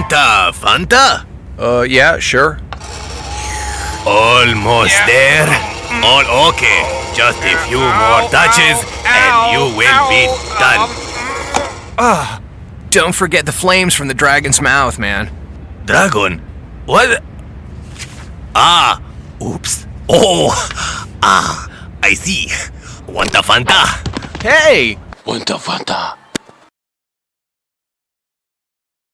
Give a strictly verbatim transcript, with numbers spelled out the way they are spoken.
Fanta, Fanta? Uh, yeah, sure. Almost yeah. there. All okay. Just a few ow, more touches ow, and ow, you will ow, be done. Ah, um, uh, don't forget the flames from the dragon's mouth, man. Dragon? What? Ah, oops. Oh, ah, I see. Want a Fanta? Hey! Want a Fanta?